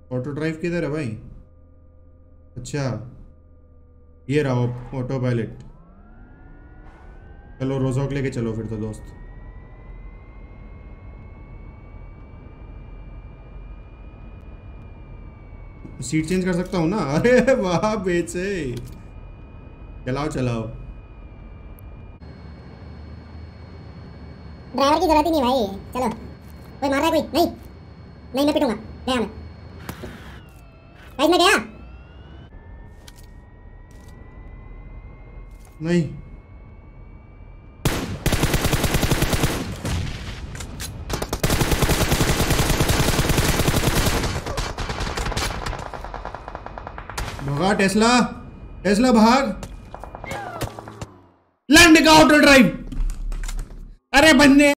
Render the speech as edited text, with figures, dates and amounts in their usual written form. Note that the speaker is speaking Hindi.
ऑटो ड्राइव किधर है भाई? अच्छा ये रहा ऑटो पायलट। चलो रोजॉक लेके चलो फिर तो दोस्त। सीट चेंज कर सकता हूँ ना? अरे वाह बेचे। चलाओ चलाओ। ड्राइवर की जरूरत ही नहीं भाई, चलो। कोई मार रहा है? कोई नहीं। नहीं मैं पिटूंगा, गया मैं। गाइस मैं गया। नहीं भगा टेस्ला। टेस्ला भाग। लैंड का ऑटो ड्राइव। अरे बंदे